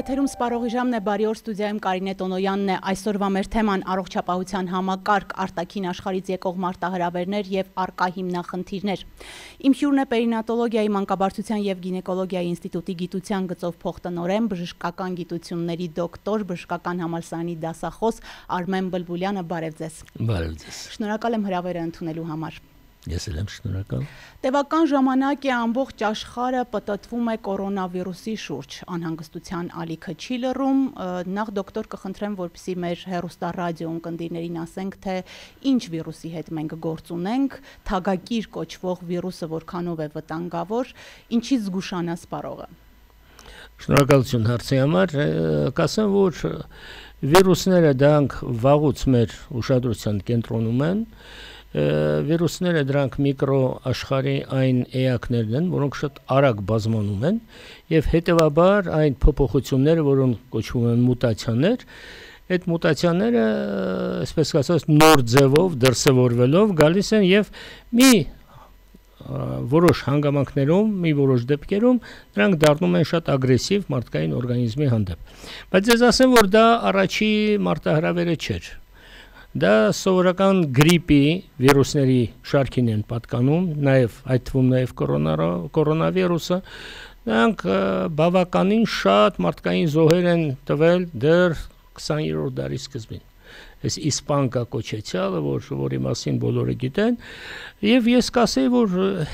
Եթերում սպառողի ժամն է, բարի օր, ստուդիայում Կարինե Տոնոյանն է, այսօրվա մեր թեման առողջապահության համակարգ, արտաքին աշխարհից եկող մարտահրավերներ եւ առկա հիմնախնդիրներ։ Իմ հյուրն է Պերինատոլոգիայի, մանկաբարձության եւ գինեկոլոգիայի ինստիտուտի գիտության գծով փոխտնօրեն, բժշկական գիտությունների դոկտոր, բժշկական համալսարանի դասախոս Արմեն Բլբուլյանը, բարև ձեզ։ Բարև ձեզ։ Շնորհակալ եմ հրավերը ընդունելու համար։ Ես էլ եմ շնորհակալ։ Տևական ժամանակ է ամբողջ աշխարհը պտտվում է կորոնավիրուսի շուրջ, անհանգստության ալիքը չի լռում, նախ դոկտոր կխնդրեմ, որպեսզի մեր հեռուստառադիո ունկնդիրներին ասենք, թե ինչ վիրուսի հետ մենք գործ ունենք, թագակիր կոչվող վիրուսը որքանով է վտանգավոր, ինչից զգուշանա սպառողը։ Շնորհակալություն հարցի համար, կասեմ, որ վիրուսները դրանք վաղուց մեր ուշադրության կենտրոնում են, վիրուսները դրանք միկրո աշխարհի այն էակներն են, որոնք շատ արագ բազմանում են եւ հետեւաբար այն փոփոխությունները, որոնք կոչվում են մուտացիաներ, այդ մուտացիաները, այսպես ասած, նոր ձևով դրսևորվելով գալիս են եւ մի որոշ հանգամանքներում, մի որոշ դեպքերում դրանք դառնում են շատ ագրեսիվ մարդկային օրգանիզմի հանդեպ։ Բայց ես ասեմ, որ դա առաջի մարտահրավերը չէր։ Դա սովորական գրիպի վիրուսների շարքին են պատկանում, նաև այդ թվում նաև կորոնավիրուսը, նրանք բավականին շատ մարդկային զոհեր են տվել դեռ 20-րդ դարի սկզբին։ Այս իսպանկա կոչեցյալը, որի մասին բոլորը գիտեն, եւ ես կասեի, որ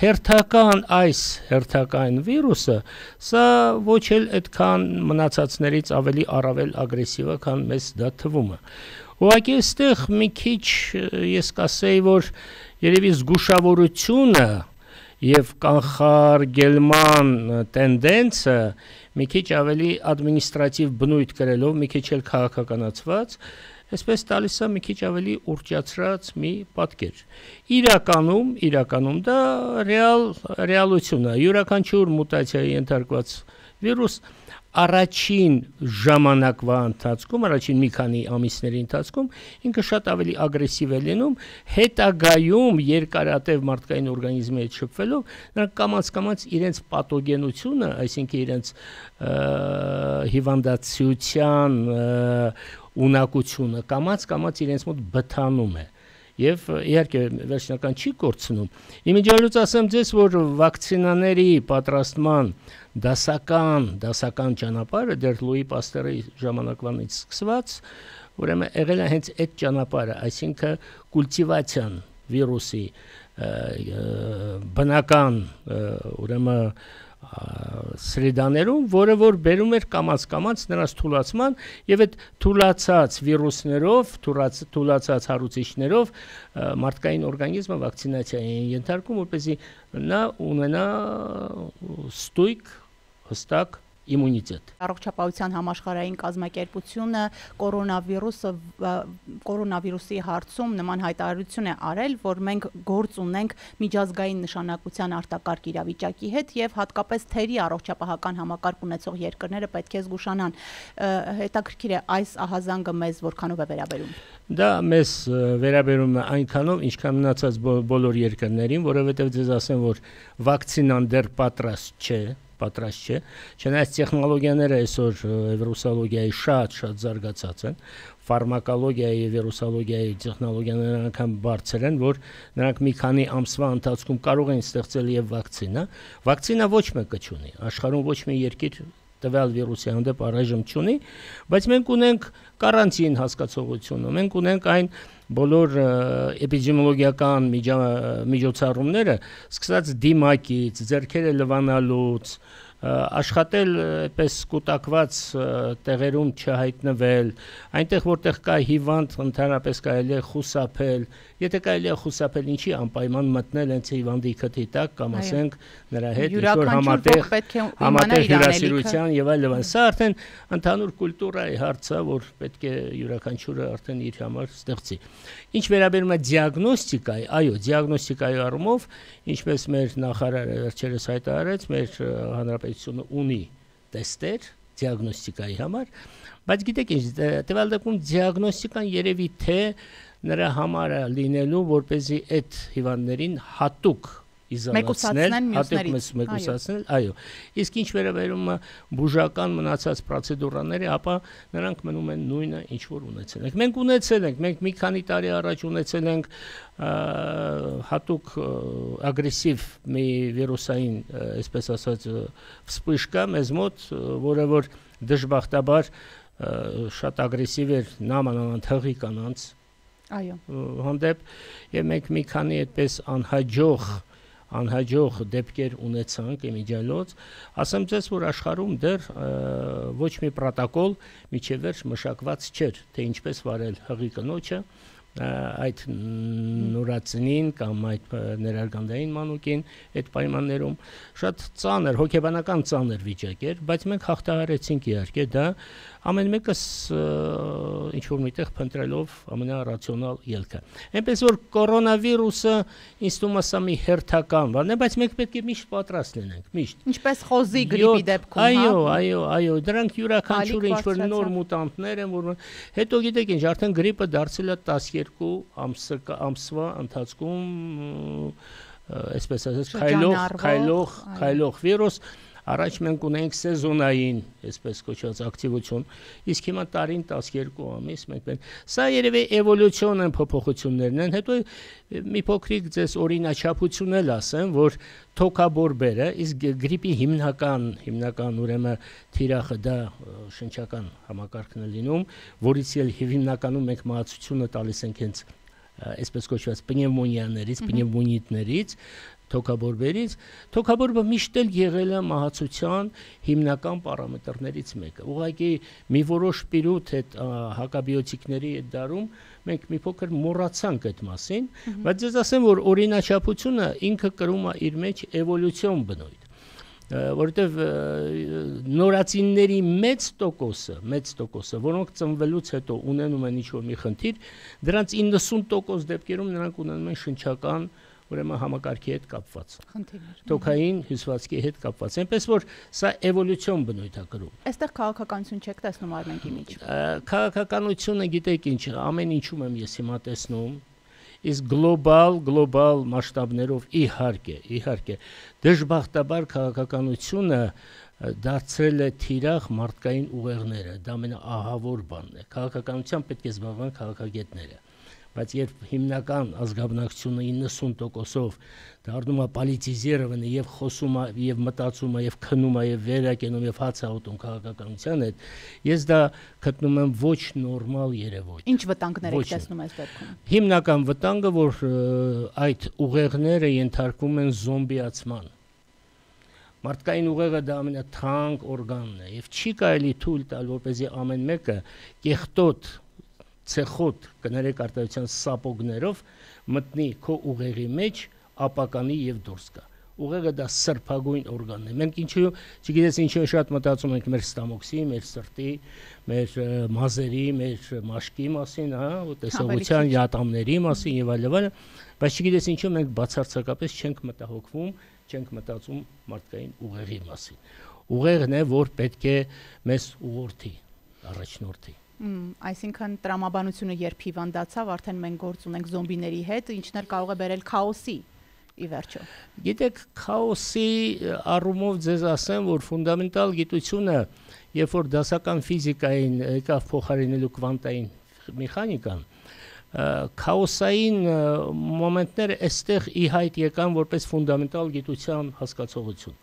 հերթական վիրուսը, սա ոչ էլ այդքան մնացածներից ավելի առավել ագրեսիվ է, քան մեզ դա թվում է։ Ուղղակի այստեղ մի քիչ ես կասեի, որ երևի զգուշավորությունը եւ կանխարգելման տենդենսը մի քիչ ավելի ադմինիստրատիվ բնույթ կրելով, մի քիչ էլ քաղաքականացված, այսպես տալիս է մի քիչ ավելի ուռճացրած մի պատկեր։ Իրականում դա ռեալություն է, յուրաքանչյուր մուտացիայի ենթարկված վիրուս առաջին ժամանակվա ընթացքում, առաջին մի քանի ամիսների ընթացքում ինքը շատ ավելի ագրեսիվ է լինում, հետագայում երկարատև մարդկային օրգանիզմի հետ շփվելով, նրանք կամաց իրենց պաթոգենությունը, այսինքն իրենց հիվանդացիության ունակությունը կամաց իրենց մոտ բթանում է։ Եվ իհարկե վերջնական չի կորցնում։ Իմիջիալուց ասեմ ձեզ, որ վակցինաների պատրաստման դասական ճանապարհը դեռ Լուի Պաստերի ժամանակվանից սկսված, ուրեմն եղել է հենց այդ ճանապարհը, այսինքն կուլտիվացիան վիրուսի բնական ուրեմն սրիդաներում, որը որ բերում էր կամաց նրանց թուլացման եւ այդ թուլացած վիրուսներով, թուլացած հարուցիչներով մարդկային օրգանիզմը վակցինացիա են ենթարկում, որպեսզի նա ունենա ստույգ, հստակ իմունիտետ։ Առողջապահության համաշխարհային կազմակերպությունը կորոնավիրուսի հարցում նման հայտարարություն է արել, որ մենք գործ ունենք միջազգային նշանակության արտակարգ իրավիճակի հետ եւ հատկապես թերի առողջապահական համակարգ ունեցող երկրները պետք է զգուշանան։ Հետաքրքիր է այս ահազանգը մեզ որքանով է վերաբերում։ Դա մեզ վերաբերում է այնքանով, ինչքան մնացած բոլոր երկրներին, որովհետեւ ձեզ ասեմ, որ վակցինան դեռ պատրաստ չէ, չնայած տեխնոլոգիաները այսօր վիրուսոլոգիայի շատ զարգացած են, ֆարմակոլոգիայի եւ վիրուսոլոգիայի տեխնոլոգիաները անգամ բարձր են, որ նրանք մի քանի ամսվա ընթացքում կարող են ստեղծել եւ վակցինա։ Վակցինա ոչ մեկը չունի, աշխարհում ոչ մի երկիր տվյալ վիրուսի հանդեպ առայժմ չունի, բայց մենք ունենք կարանտին հասկացողությունը, մենք ունենք այն բոլոր էպիդեմիոլոգիական միջոցառումները, սկսած դիմակից, ձեռքերը լվանալուց, աշխատել այդպես կուտակված տեղերում չհայտնվել, այնտեղ որտեղ կա հիվանդ, ընդհանրապես կարելի է խուսափել, եթե կարելի է խուսափել, ինչի անպայման մտնել հենց հիվանդի քթի տակ կամ ասենք նրա հետ ինչ-որ համատեղ հյուրասիրության եւ այլն։ Սա արդեն ընդհանուր կուլտուրայի հարց է, որ պետք է յուրաքանչյուրը արդեն իր համար ստեղծի։ Ինչ վերաբերում է դիագնոստիկայի, այո, դիագնոստիկայի առումով, ինչպես մեր նախարարը վերջերս հայտարարեց, մեր հանրապետությունը ունի տեստեր դիագնոստիկայի համար, բայց գիտեք ինչ, տվյալ դեպքում դիագնոստիկան երևի թե նրա համար է լինելու, որպեսզի այդ հիվանդներին հատուկ իզոլացնել, հատուկ մեկուսացնել, այո։ Իսկ ինչ վերաբերում է բուժական մնացած պրոցեդուրաների, ապա նրանք մնում են նույնը, ինչ որ ունեցել ենք։ Մենք ունեցել ենք, մենք մի քանի տարի առաջ ունեցել ենք հատուկ ագրեսիվ մի վիրուսային, այսպես ասած, վսպիշկա մեզ մոտ, որը որ դժբախտաբար շատ ագրեսիվ էր նամանավանդ հղի կանանց հանդեպ, եւ մենք մի քանի այդպես անհաջող դեպքեր ունեցանք իմիջիալոց, ասեմ ձեզ, որ աշխարհում դեռ ոչ մի պրոտոկոլ միջև վերջ մշակված չէր, թե ինչպես վարել հղի կնոջը, այդ նորածնին կամ այդ ներարգանդային մանուկին այդ պայմաններում շատ ծանր, հոգեբանական ծանր վիճակ էր, բայց մենք հաղթահարեցինք իհարկե դա ամեն մեկս ինչ որ միտեղ փնտրելով ամենառացիոնալ ելքը։ Այնպես որ կորոնավիրուսը ինձ թվում է սա մի հերթական բան է, բայց մենք պետք է միշտ պատրաստ լինենք, միշտ։ Ինչպես խոզի գրիպի դեպքում, այո, դրանք յուրաքանչյուրը ինչ որ նոր մուտանտներ են, որ հետո գիտեք ինչ, արդեն գրիպը դարձել է 12 ամսվա ընթացքում, այսպես ասած, քայլող վիրուս։ Առաջ մենք ունենք սեզոնային, այսպես կոչված ակտիվություն, իսկ հիմա տարին 12 ամիս մենք սա երևի էվոլյուցիոն են փոփոխություններն են, հետո մի փոքրիկ ձեզ օրինաչափություն էլ ասեմ, որ թոքաբորբերը, իսկ գրիպի հիմնական ուրեմն թիրախը դա շնչական համակարգն է լինում, որից էլ հիմնականում մենք մահացությունը տալիս ենք հենց այսպես կոչված պնևմոնիաներից, պնևմոնիտներից, թոքաբորբը միշտ էլ եղել է մահացության հիմնական պարամետրներից մեկը։ Ուղղակի մի որոշ պիրուտ այդ հակաբիոտիկների այդ դարում մենք մի փոքր մոռացանք այդ մասին, բայց ես ասեմ, որ օրինաչափությունը ինքը կրում է իր մեջ էվոլյուցիոն բնույթ, որովհետև նորածինների մեծ տոկոսը, որոնք ծնվելուց հետո ունենում են ինչ-որ մի խնդիր, դրանց 90% դեպքերում նրանք ունենում են շնչական ուրեմն համակարգի հետ կապված խնդիրներ, տոքային հյուսվածքի հետ կապված, այնպես որ սա էվոլյուցիոն բնույթ է կրում։ Այստեղ քաղաքականություն չեք տեսնում արմենքի մեջ։ Քաղաքականությունը գիտեք ինչ, ամեն ինչում եմ ես հիմա տեսնում, իսկ գլոբալ մասշտաբներով իհարկե դժբախտաբար քաղաքականությունը դարձրել է թիրախ մարդկային ուղեղները, դա ամենաահավոր բանն է։ Քաղաքականությամբ պետք է զբաղվեն քաղաքագետները, բայց երբ հիմնական ազգաբնակչությունը 90%-ով դառնում է պոլիտիզիրованный եւ խոսում է եւ մտածում է եւ քնում է եւ վերակենում եւ հաց ուտում քաղաքականության հետ, ես դա գտնում եմ ոչ նորմալ երևույթ։ Ինչ վտանգներ եք տեսնում այս դեպքում։ Հիմնական վտանգը, որ այդ ուղեղները ենթարկվում են զոմբիացման։ Մարդկային ուղեղը դա ամենաթանկ օրգանն է եւ չի կարելի թույլ տալ, որպեսզի ամեն մեկը կեղտոտ ցեխոտ կներեք արտադրության սապոգներով մտնի քո ուղեղի մեջ, ապականի եւ դուրս գա։ Ուղեղը դա սրբագույն օրգանն է։ Մենք ինչու, չգիտես ինչու շատ մտածում ենք մեր ստամոքսի, մեր սրտի, մեր մազերի, մեր մաշկի մասին, տեսողության, յատամների մասին եւ այլն, բայց չգիտես ինչու մենք բացարձակապես չենք մտահոգվում, չենք մտածում մարդկային ուղեղի մասին։ Ուղեղն է, որ պետք է մեզ ուղղորդի, առաջնորդի։ Այսինքն տրամաբանությունը երբ հիվանդացավ, արդեն մենք գործ ունենք զոմբիների հետ, ինչն էլ կարող է բերել քաոսի ի վերջո։ Գիտեք, քաոսի առումով ձեզ ասեմ, որ ֆունդամենտալ գիտությունը, երբ որ դասական ֆիզիկային եկավ փոխարինելու կվանտային մեխանիկան, քաոսային մոմենտները այստեղ ի հայտ եկան որպես ֆունդամենտալ գիտության հասկացողություն։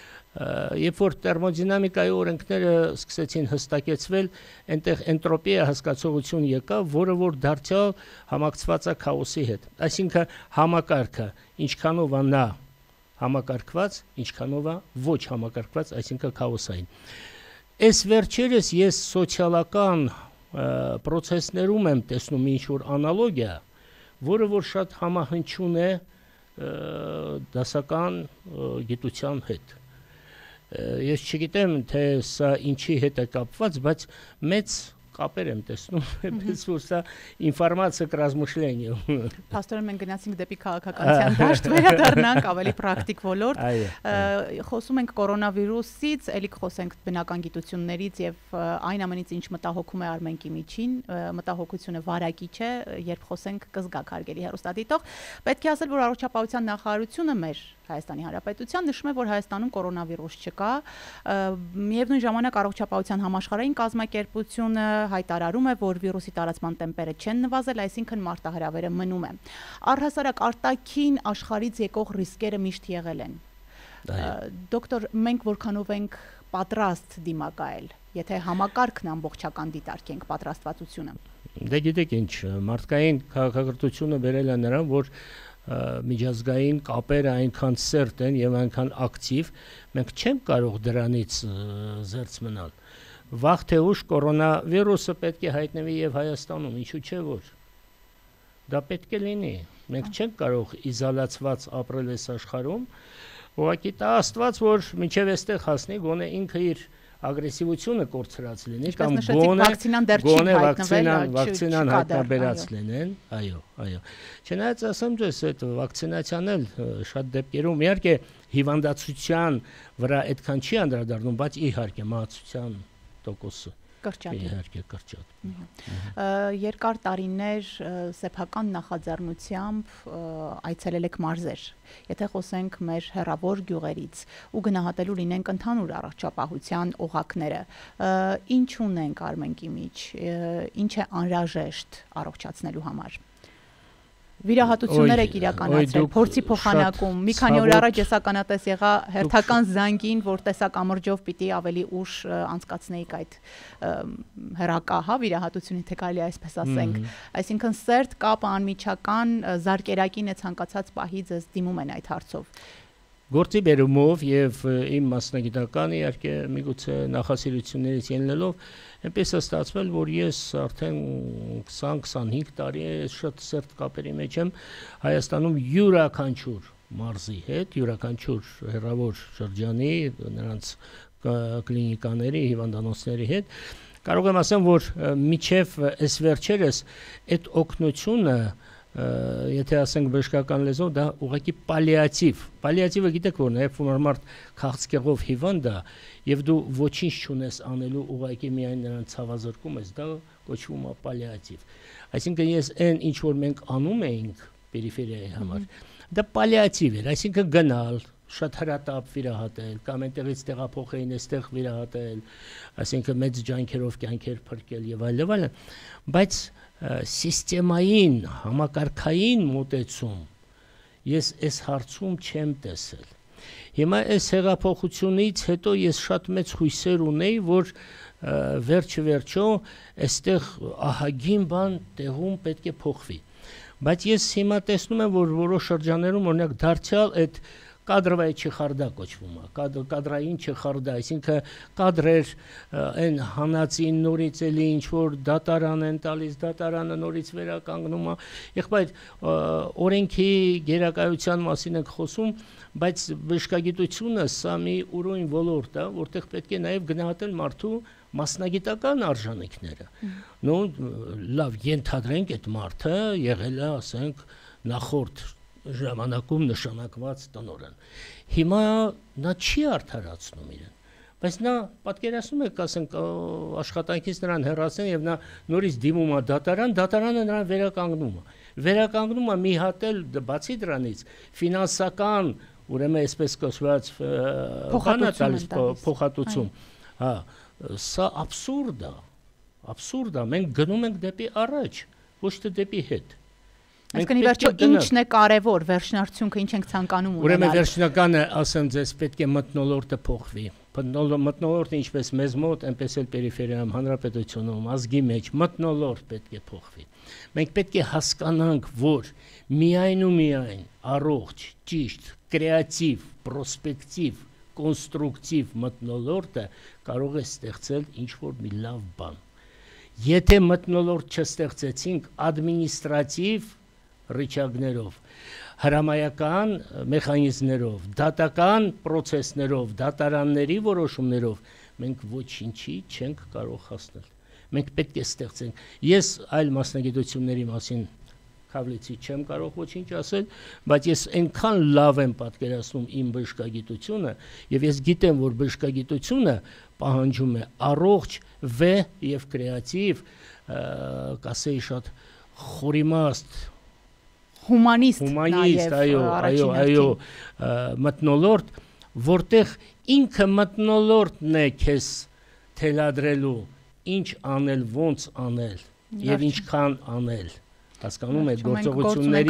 Երբ որ թերմոդինամիկայի օրենքները սկսեցին հստակեցվել, այնտեղ էնտրոպիա հասկացողություն եկավ, որը որ դարձյալ համակցված է քաոսի հետ։ Այսինքն համակարգը ինչքանով է նա համակարգված, ինչքանով է ոչ համակարգված, այսինքն քաոսային։ Այս վերջերս ես սոցիալական պրոցեսներում եմ տեսնում ինչ-որ անալոգիա, որը որ շատ համահնչուն է դասական գիտության հետ։ Ես չգիտեմ, թե սա ինչի հետ է կապված, բայց մեծ կապեր եմ տեսնում, պես որ սա ինֆորմացիա к размышлению։ Պաստորեն մենք գնացինք դեպի քաղաքականության դաշտ, վերադառնանք ավելի պրակտիկ ոլորտ։ Խոսում ենք կորոնավիրուսից, ելի խոսենք բնական գիտություններից եւ այն ամենից, ինչ մտահոգում է Արմենկի միջին, մտահոգությունը վարակիչ է, երբ խոսենք կզգաք հարգելի հեռուստադիտող։ Պետք է ասել, որ առողջապահության նախարարությունը մեր Հայաստանի Հանրապետության նշում է, որ Հայաստանում կորոնավիրուս չկա, միևնույն ժամանակ առողջապահության համաշխարհային կազմակերպությունը հայտարարում է, որ վիրուսի տարածման տեմպերը չեն նվազել, այսինքն մարտահրավերը մնում է։ Առհասարակ արտաքին աշխարհից եկող ռիսկերը միշտ եղել են։ Դոկտոր, մենք որքանով ենք պատրաստ դիմակայել, եթե համակարգն ամբողջական դիտարկենք պատրաստվածությունը։ Դե գիտեք ինչ, մարդկային քաղաքակրթությունը վերել է նրան, որ միջազգային կապերը այնքան սերտ են եւ այնքան ակտիվ, մենք չենք կարող դրանից զերծ մնալ։ Վաղ թե ուշ կորոնավիրուսը պետք է հայտնվի եւ Հայաստանում, ինչու՞ չէ որ։ Դա պետք է լինի։ Մենք չենք կարող իզոլացված ապրել այս աշխարհում, ուղղակի տա Աստված, որ մինչեւ այստեղ հասնի, գոնե ինքը իր ագրեսիվությունը կորցրած լինի կամ գոնե վակցինան հայտնաբերած լինեն, այո։ Չնայած ասեմ ձեզ, այդ վակցինացիան էլ շատ դեպքերում իհարկե հիվանդացության վրա այդքան չի անդրադառնում, բայց իհարկե մահացության տոկոսը իհարկե կրճատ։ Երկար տարիներ սեփական նախաձեռնությամբ այցելել եք մարզեր։ Եթե խոսենք մեր հեռավոր գյուղերից ու գնահատելու լինենք ընդհանուր առողջապահության օղակները, ինչ ունենք Արմենկի միջ, ինչ է անհրաժեշտ առողջացնելու համար։ Վիրահատություններ եք իրականացրել, փորձի փոխանակում, մի քանի օր առաջ ես ականատես եղա հերթական զանգին, որ տեսակամրջով պիտի ավելի ուշ անցկացնեիք այդ հեռակա, վիրահատությունը, թե կարելի է այսպես ասենք, այսինքն սերտ կապը անմիջական զարկերակին է ցանկացած պահի ձեզ դիմում են այդ հարցով։ Գործի բերումով եւ իմ մասնագիտական իհարկե միգուցե նախասիրություններից ելնելով այնպես է ստացվել, որ ես արդեն 20-25 տարի է շատ սերտ կապերի մեջ եմ Հայաստանում յուրաքանչյուր մարզի հետ, յուրաքանչյուր հեռավոր շրջանի, նրանց կլինիկաների, հիվանդանոցների հետ կարող եմ ասեմ, որ միջև այս վերջերս այդ օգնությունը եթե ասենք բժշկական լեզվով, դա ուղղակի պալիատիվ։ Պալիատիվը գիտեք որն է, երբ որ մարդ քաղցկեղով հիվանդ է եւ դու ոչինչ չունես անելու, ուղղակի միայն նրան ցավազրկում ես, դա կոչվում է պալիատիվ։ Այսինքն ես այն ինչ որ մենք անում էինք պերիֆերիայի համար, դա պալիատիվ էր, այսինքն գնալ, շատ հրատապ վիրահատել, կամ այնտեղից տեղափոխեին, այստեղ վիրահատել, այսինքն մեծ ջանքերով կյանքեր փրկել եւ այլն, բայց սիստեմային, համակարգային մոտեցում ես այս հարցում չեմ տեսել։ Հիմա այս հեղափոխությունից հետո ես շատ մեծ հույսեր ունեի, որ վերջը այստեղ ահագին բան տեղում պետք է փոխվի։ Բայց ես հիմա տեսնում եմ, որ որոշ շրջաններում օրինակ դարձյալ այդ կադրվայի չխարդա կոչվում է, կադրային չխարդա, այսինքն կադրեր այն հանածին նորից էլի ինչ-որ դատարան են տալիս, դատարանը նորից վերականգնում է, եղբայր օրենքի գերակայության մասին ենք խոսում, բայց բժշկագիտությունը սա մի ուրույն ոլորտ է, որտեղ պետք է նաև գնահատել մարդու մասնագիտական արժանինքները։ Նո լավ, ենթադրենք այդ մարդը եղել է, ասենք, նախորդ ժամանակում նշանակված տնօրեն։ Հիմա նա չի արդարացնում իրեն, բայց նա պատկերացնում եք, ասենք, աշխատանքից նրան հեռացեն եւ նա նորից դիմում է դատարան, դատարանը նրան վերականգնում է մի հատ էլ բացի դրանից ֆինանսական, ուրեմն այսպես կոչված փոխհատուցում։ Հա, սա абսուրդ է, մենք գնում ենք դեպի առաջ, ոչ թե դեպի հետ։ Այսինքն վերջո ինչն է կարևոր, վերջնարդյունքը ինչ ենք ցանկանում ունենալ։ Ուրեմն վերջնականը ասեմ ձեզ, պետք է մթնոլորտը փոխվի։ Մթնոլորտը ինչպես մեզ մոտ, այնպես էլ պերիֆերիայում, հանրապետությունում, ազգի մեջ մթնոլորտ պետք է փոխվի։ Մենք պետք է հասկանանք, որ միայն ու միայն առողջ, ճիշտ, կրեատիվ, պրոսպեկտիվ, կոնստրուկտիվ մթնոլորտը կարող է ստեղծել ինչ-որ մի լավ բան։ Եթե մթնոլորտ չստեղծեցինք ադմինիստրատիվ ռիչագներով, հրամայական մեխանիզմներով, դատական պրոցեսներով, դատարանների որոշումներով մենք ոչինչի չենք կարող հասնել։ մենք պետք է ստեղծենք։ Ես այլ մասնագիտությունների մասին Քավլիցի չեմ կարող ոչինչ ասել, բայց ես այնքան լավ եմ պատկերացնում իմ բժշկագիտությունը, եւ ես գիտեմ, որ բժշկագիտությունը պահանջում է առողջ, վեհ եւ կրեատիվ, կասեի շատ խորիմաստ, հումանիստ, այո, մթնոլորտ, որտեղ ինքը մթնոլորտն է քեզ թելադրելու, ինչ անել, ոնց аնել եւ ինչքան անել։ Հասկանում եք գործողությունների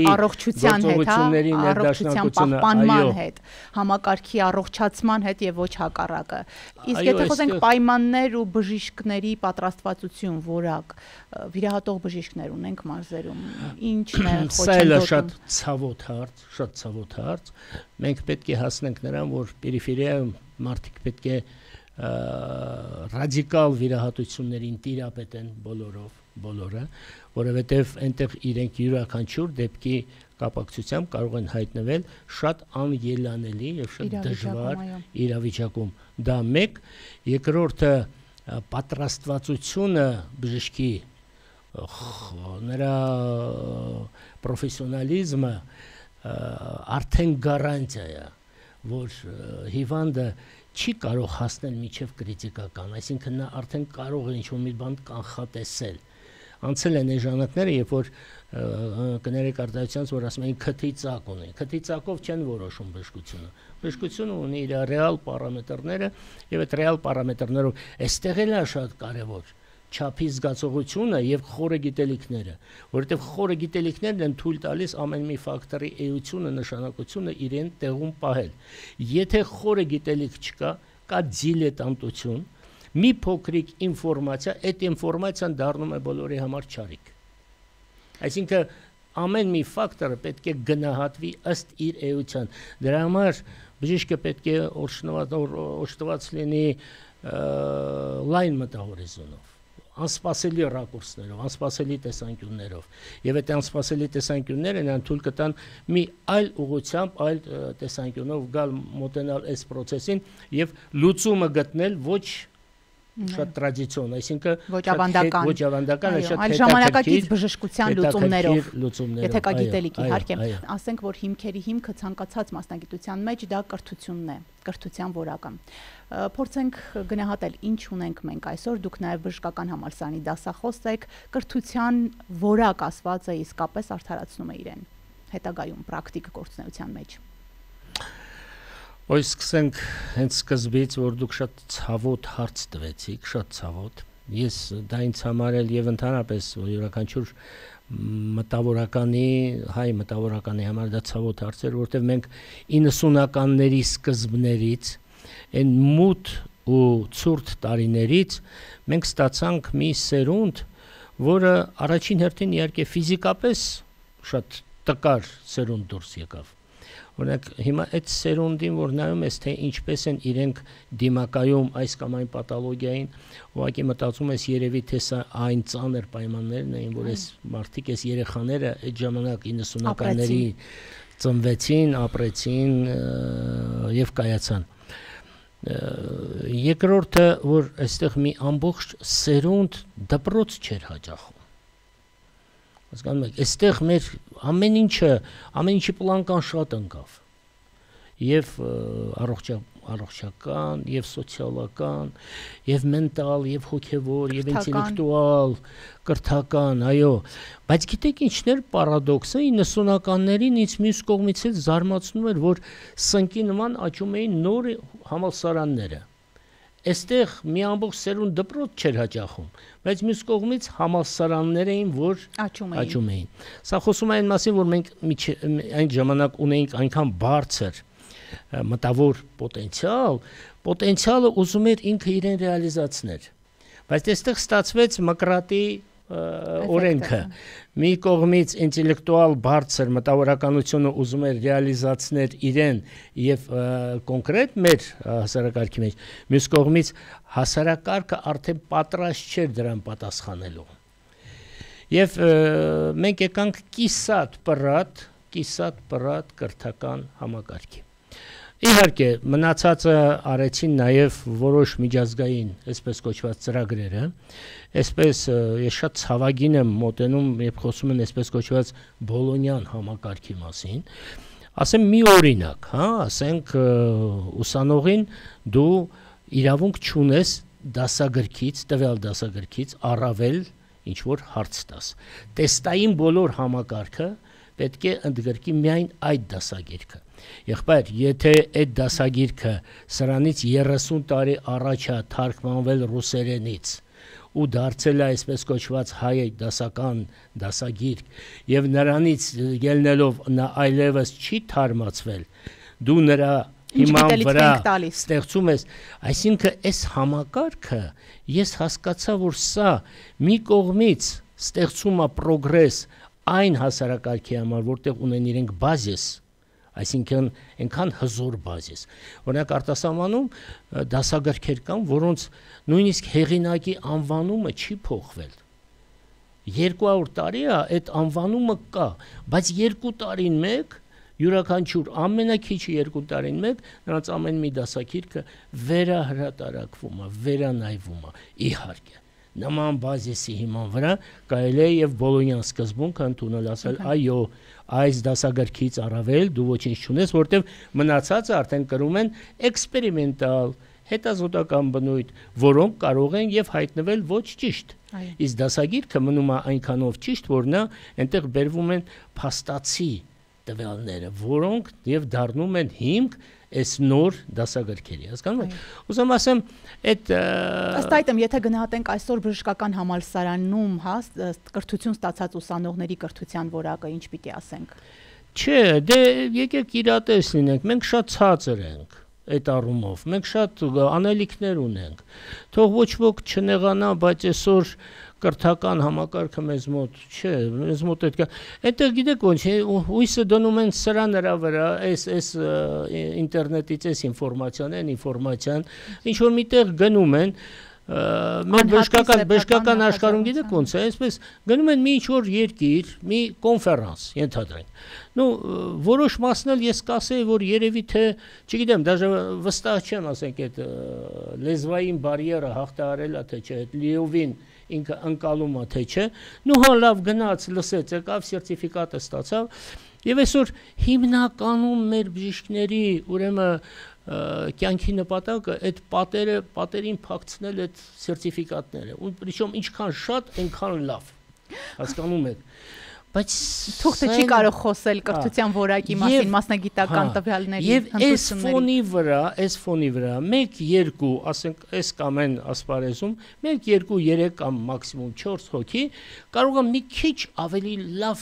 առողջության պահպանման հետ, համակարգի առողջացման հետ եւ ոչ հակառակը։ Իսկ եթե խոսենք պայմաններ ու բժիշկների պատրաստվածություն, որակ, վիրահատող բժիշկներ ունենք մարզերում, ի՞նչն է խոչընդոտում։ Սա շատ ցավոտ հարց։ Մենք պետք է հասնենք նրան, որ պերիֆերիայում մարդիկ պետք է ռադիկալ վիրահատություններին տիրապետեն բոլորը, որովհետև այնտեղ իրենք յուրաքանչյուր դեպքի կապակցությամբ կարող են հայտնվել շատ անելանելի եւ շատ դժվար իրավիճակում։ Դա մեկ, երկրորդը պատրաստվածությունը բժշկի, նրա պրոֆեսիոնալիզմը արդեն գարանտիա է, որ հիվանդը չի կարող հասնել միջև կրիտիկական, այսինքն նա արդեն կարող է ինչ-որ մի բան կանխատեսել։ Անցել են այն ժամանակները, երբ որ կներեք արտահայտությունից, որ ասում էին քթի ծակ ունեն։ Քթի ծակով չեն որոշում բժշկությունը։ Բժշկությունը ունի իր ռեալ պարամետրները, եւ այդ ռեալ պարամետրներով այստեղ էլ է շատ կարեւոր չափի զգացողությունը եւ խորը գիտելիքները, որովհետեւ խորը գիտելիքներն են թույլ տալիս ամեն մի ֆակտորի էությունը, նշանակությունը իրեն տեղում պահել։ Եթե խորը գիտելիք չկա, կա դիլետանտություն, մի փոքրիկ ինֆորմացիա, այդ ինֆորմացիան դառնում է բոլորի համար չարիք։ Այսինքն ամեն մի ֆակտորը պետք է գնահատվի ըստ իր էության։ Դրա համար բժիշկը պետք է օժտված լինի լայն մտահորիզոնով, անսպասելի ռակուրսներով, անսպասելի տեսանկյուններով, եւ այդ անսպասելի տեսանկյունները նրան թույլ կտան մի այլ ուղղությամբ, այլ տեսանկյունով գալ մոտենալ այս process-ին եւ լուծումը գտնել ոչ շատ տրադիցիոն, այսինքն ոչ ավանդական, շատ ժամանակակից բժշկության լուծումներով, եթե կա գիտելիք, իհարկե, ասենք, որ հիմքերի հիմքը ցանկացած մասնագիտության մեջ դա կրթությունն է, կրթության որակը։ Փորձենք գնահատել, ինչ ունենք մենք այսօր, դուք նաև բժշկական համալսարանի դասախոս եք, կրթության որակ ասվածը իսկապես արդարացնում է իրեն հետագայում պրակտիկ գործունեության մեջ։ Ոյ սկսենք հենց սկզբից, որ դուք շատ ցավոտ հարց տվեցիք, շատ ցավոտ։ Ես դա ինձ համար էլ եւ ընդհանրապես յուրաքանչյուր հայ մտավորականի համար դա ցավոտ հարց էր, որովհետեւ մենք 90-ականների սկզբներից այն մութ ու ցուրտ տարիներից մենք ստացանք մի սերունդ, որը առաջին հերթին իհարկե ֆիզիկապես շատ տկար սերունդ դուրս եկավ։ Օրինակ հիմա այդ սերունդին, որ նայում ես, թե ինչպես են իրենք դիմակայում այս կամ այն պաթոլոգիային, ուղղակի մտածում ես երևի թե սա այն ծանր պայմաններն էին, որ այս մարդիկ, այս երեխաները այդ ժամանակ 90-ականների ծնվեցին, ապրեցին եւ կայացան։ Երկրորդը, որ այստեղ մի ամբողջ սերունդ դպրոց չէր հաճախում։ Հասկանում եք, այստեղ մեր ամեն ինչի պլանկան շատ ընկավ։ Եվ առողջական, եւ սոցիալական, եւ մենտալ, եւ հոգեվոր, եւ ինտելեկտուալ, կրթական, այո։ Բայց գիտեք ինչն էր պարադոքսը, 90-ականներին ինձ մյուս կողմից էլ զարմացնում էր, որ սնկի նման աճում էին նոր համալսարանները։ Այստեղ մի ամբողջ սերունդ դպրոց չէր հաճախում, բայց մյուս կողմից համալսարաններ էին, որ աճում էին։ Սա խոսում է այն մասին, որ մենք այն ժամանակ ունեինք այնքան բարձր մտավոր պոտենցիալը ուզում էր ինքը իրեն ռեալիզացնել։ Բայց այստեղ ստացվեց մկրատի օրենքը։ Մի կողմից ինտելեկտուալ բարձր մտավորականությունը ուզում էր ռեալիզացնել իրեն եւ կոնկրետ մեր հասարակարգի մեջ, մյուս կողմից հասարակարգը արդեն պատրաստ չէր դրան պատասխանելու։ Եվ մենք եկանք կիսատ պրատ կրթական համակարգի։ Իհարկե, մնացածը արեցին նաև որոշ միջազգային, այսպես կոչված ծրագրերը, այսպես ես շատ ցավագին եմ մոտենում, երբ խոսում են այսպես կոչված Բոլոնյան համակարգի մասին, ասեմ մի օրինակ, հա, ասենք ուսանողին դու իրավունք չունես դասագրքից, տվյալ դասագրքից առավել ինչ որ հարց տաս։ Տեստային բոլոր համակարգը պետք է ընդգրկի միայն այդ դասագիրքը։ Եղբայր, եթե այդ դասագիրքը սրանից 30 տարի առաջ է թարգմանվել ռուսերենից ու դարձել է այսպես կոչված հայ դասական դասագիրք եւ նրանից ելնելով նա այլևս չի թարմացվել, դու նրա հիման վրա ստեղծում ես, այսինքն այս համակարգը ես հասկացա, որ սա մի կողմից ստեղծում է պրոգրես այն հասարակարգի համար, որտեղ ունեն իրենք բազիս, այսինքն այնքան հզոր բազիս։ Օրինակ արտասահմանում դասագրքեր կան, որոնց նույնիսկ հեղինակի անվանումը չի փոխվել։ 200 տարի է այդ անվանումը կա, բայց 2 տարին մեկ յուրաքանչյուր ամենակիչը 2 տարին մեկ նրանց ամեն մի դասագիրքը վերահրատարակվում է, վերանայվում է, իհարկե։ Նման բազիսի հիման վրա կարելի է եւ Բոլոնյան սկզբունքը ընդունել, ասել, այո, այս դասագրքից առավել դու ոչինչ չունես, որտեվ մնացածը արդեն կրում են էքսպերիմենտալ, հետազոտական բնույթ, որոնք կարող են եւ հայտնվել ոչ ճիշտ։ Իսկ դասագիրքը մնում է այնքանով ճիշտ, որ նա այնտեղ բերվում են փաստացի տվյալները, որոնք եւ դառնում են հիմք այս նոր դասագրքերի, հասկանում եք։ Ուզում ասեմ, այդ ըստ այդմ, եթե գնահատենք այսօր բժշկական համալսարանում, հա, կրթություն ստացած ուսանողների կրթության որակը, ինչ պիտի ասենք։ Չէ, դե եկեք իրատես լինենք, մենք շատ ցածր ենք այդ առումով, մենք շատ անելիքներ ունենք։ Թող ոչ ոք չնեղանա, բայց այսօր կրթական համակարգը մեզ մոտ չէ, մեզ մոտ այդտեղ գիտեք ոնց է, հույսը դնում են սրա նրա վրա, այս ինտերնետից այս ինֆորմացիան, ինչ որ միտեղ գնում են, մեր բժշկական աշխարհում գիտեք ոնց է, այսպես գնում են մի ինչ որ երկիր, մի կոնֆերանս, ենթադրենք։ Ну, որոշ մասն էլ ես կասեի, որ երևի թե, չգիտեմ, դաժե վստահ չեմ, ասենք այդ լեզվային բարիերը հաղթահարել է թե չէ, այդ լիովին ինքը ընկալում է թե չէ, նու հա լավ գնաց, լսեց, եկավ, սերտիֆիկատը ստացավ, եւ այսօր հիմնականում մեր բժիշկների, ուրեմն կյանքի նպատակը այդ պատերին փակցնել այդ սերտիֆիկատները, ու причем ինչքան շատ, այնքան լավ, հասկանում եք, բայց թուղթը չի կարող խոսել կրթության որակի մասին, մասնագիտական տվյալների հմտությունների։ Այս ֆոնի վրա 1-2, ասենք, այս կամ այն ասպարեզում 1-2-3 կամ մաքսիմում 4 հոգի կարող է մի քիչ ավելի լավ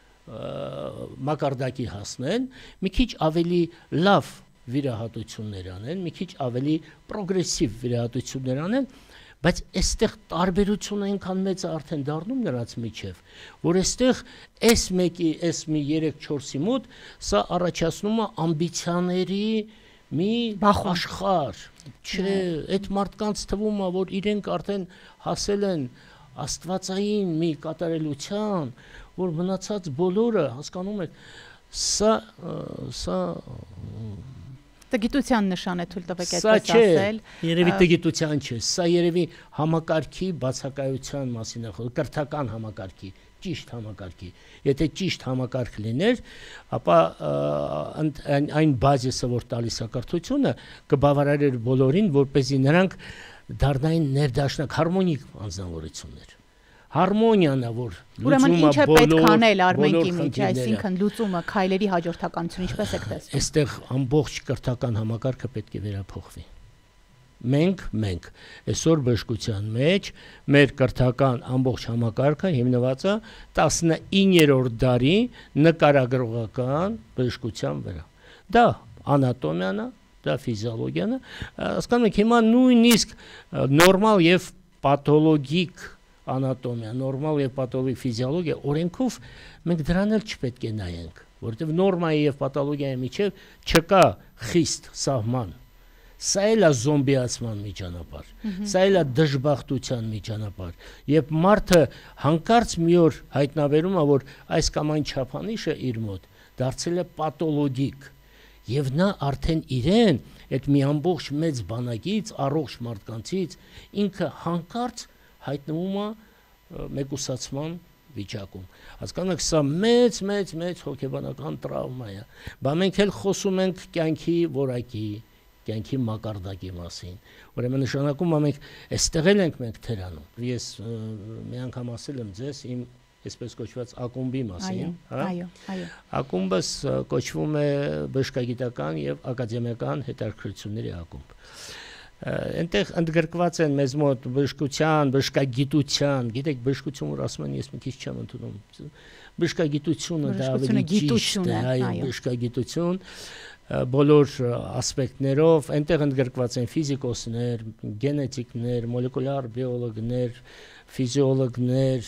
մակարդակի հասնեն, մի քիչ ավելի լավ վիրահատություններ անեն, մի քիչ ավելի պրոգրեսիվ վիրահատություններ անեն, բայց այստեղ տարբերությունը այնքան մեծ է արդեն դառնում նրանց միջև, որ այստեղ այս մեկի, այս մի 3-4-ի մոտ սա առաջացնում է ամբիցիաների մի աշխարհ, չէ, այդ մարդկանց թվում է, որ իրենք արդեն հասել են աստվածային մի կատարելության, որ մնացած բոլորը, հասկանում եք, սա տգիտության նշան է թույլ տվեք այդպես ասել։ Երևի տգիտության չէ, սա երևի համակարգի բացակայության մասին է խոսքը, կրթական համակարգի, ճիշտ համակարգի։ Եթե ճիշտ համակարգ լիներ, ապա այն բազիսը, որ տալիս է կրթությունը, կբավարարեր բոլորին, որպեսզի նրանք դառնային ներդաշնակ հարմոնիկ անձնավորություններ։ Հարմոնիան է, որ ուրեմն ինչ է պետք անել Արմենկի մեջ, այսինքն լուծումը, քայլերի հաջորդականություն, ինչպես եք տեսնում։ Այստեղ ամբողջ կրթական համակարգը պետք է վերափոխվի։ Մենք այսօր բժշկության մեջ մեր կրթական ամբողջ համակարգը հիմնված է 19-րդ դարի նկարագրողական բժշկության վրա։ Դա անատոմիան է, դա ֆիզիոլոգիան է, հասկանում եք, հիմա նույնիսկ նորմալ եւ պաթոլոգիկ անատոմիա, նորմալ եւ պաթոլոգիկ ֆիզիոլոգիա օրենքով մենք դրան էլ չպետք է նայենք, որովհետեւ նորմայի եւ պաթոլոգիայի միջեւ չկա խիստ սահման։ Սա էլ է զոմբիացման միջանապար, սա էլ է դժբախտության միջանապար։ Երբ մարդը հանկարծ մի օր հայտնաբերում է, որ այս կամ այն չափանիշը իր մոտ դարձել է պաթոլոգիկ, եւ նա արդեն իրեն այդ մի ամբողջ մեծ բանակից, առողջ մարդկանցից ինքը հանկարծ հայտնվում է մեկուսացման վիճակում։ Հասկանաք, սա մեծ հոգեբանական տրավմա է։ Բա մենք էլ խոսում ենք կյանքի որակի, կյանքի մակարդակի մասին։ Ուրեմն նշանակում է մենք այստեղ ենք մենք թերանում։ Ես մի անգամ ասել եմ ձեզ իմ այսպես կոչված ակումբի մասին, այո։ Ակումբս կոչվում է բժշկագիտական եւ ակադեմիական հետաքրքրությունների ակումբ։ Այնտեղ ընդգրկված են մեզ մոտ բժշկության, բժշկագիտության, գիտեք, բժշկություն որ ասում են, ես մի քիչ չեմ ընդունում։ Բժշկագիտությունը դա ավելի ճիշտ է, այո, բժշկագիտություն բոլոր ասպեկտներով, այնտեղ ընդգրկված են ֆիզիկոսներ, գենետիկներ, մոլեկուլյար բիոլոգներ, ֆիզիոլոգներ,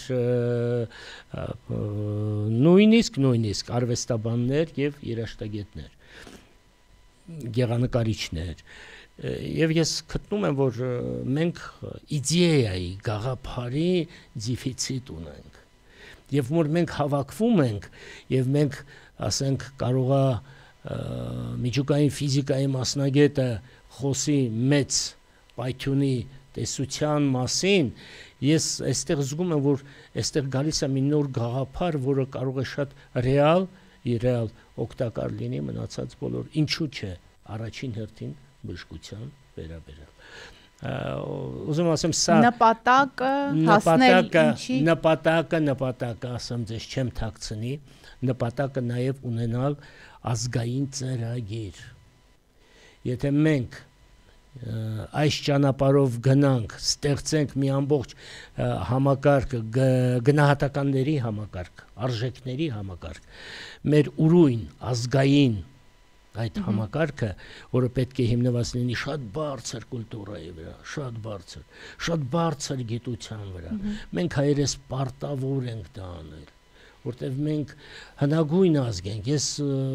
նույնիսկ արվեստաբաններ եւ երաժշտագետներ, գեղանկարիչներ։ Եվ ես գտնում եմ, որ մենք իդեայի, գաղափարի դեֆիցիտ ունենք։ Եվ որ մենք հավաքվում ենք եւ մենք, ասենք, կարող է միջուկային ֆիզիկայի մասնագետը խոսի մեծ պայթյունի տեսության մասին, ես այստեղ զգում եմ, որ այստեղ գալիս է մի նոր գաղափար, որը կարող է շատ ռեալ օգտակար լինի մնացած բոլոր, ինչու՞ չէ, առաջին հերթին բժշկության վերաբերյալ։ Ուզում ասեմ, սա նպատակը հասնել ինչի նպատակը, ասեմ ձեզ, չեմ թաքցնի, նպատակը նաև ունենալ ազգային ծրագիր։ Եթե մենք այս ճանապարհով գնանք, ստեղծենք մի ամբողջ համակարգ, գնահատականների համակարգ, արժեքների համակարգ, մեր ուրույն ազգային այդ համակարգը, որը պետք է հիմնված լինի շատ բարձր կուլտուրայի վրա, շատ բարձր գիտության վրա։ Մենք հայերս պարտավոր ենք դա անել, որտեղ մենք հնագույն ազգ ենք։ Ես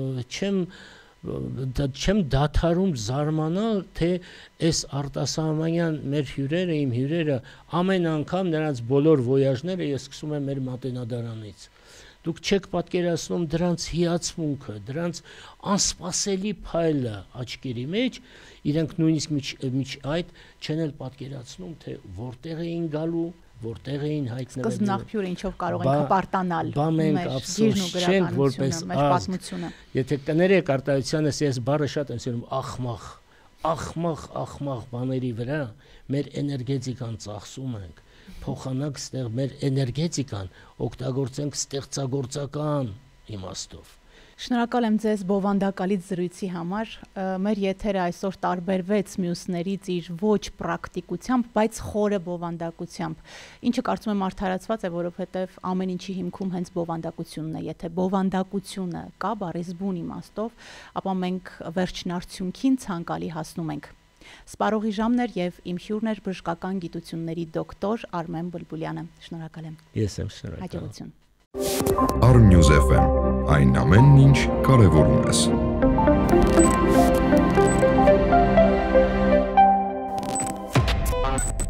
չեմ դադարում զարմանալ, թե այս արտասահմանյան մեր հյուրերը, իմ հյուրերը, ամեն անգամ նրանց բոլոր ոյաժները ես սկսում եմ մեր մատենադարանից։ Դուք չեք պատկերացնում դրանց հիացմունքը, դրանց անսպասելի փայլը աչքերի մեջ, իրենք նույնիսկ այդ չեն էլ պատկերացնում, թե որտեղ էին գալու, որտեղ էին հայտնվելու։ Սկզբնաղբյուրը ինչով կարող ենք հպարտանալ բա մենք ափսոս չենք որպես պատմությունը։ Եթե կներեք արտահայտությանս, ես բառը շատ եմ սիրում, ախմախ բաների վրա մեր էներգետիկան ծախսում ենք, փոխանակ ստեղ մեր էներգետիկան օգտագործենք ստեղծագործական իմաստով։ Շնորհակալ եմ ձեզ բովանդակալից զրույցի համար։ Մեր եթերը այսօր տարբերվեց մյուսներից իր ոչ պրակտիկությամբ, բայց խորը բովանդակությամբ, ինչը կարծում եմ արդարացված է, որովհետև ամեն ինչի հիմքում հենց բովանդակությունն է։ Եթե բովանդակությունը կա բառի բուն իմաստով, ապա մենք վերջնարդյունքին ցանկալի հասնում ենք։ Սպառողի ժամն էր եւ իմ հյուրն էր բժշկական գիտությունների դոկտոր Արմեն Բուլբուլյանը։ Շնորհակալ եմ։ Ես եմ շնորհակալ։ Հաջողություն։ Armnews FM, այն ամենն ինչ կարևորում ես։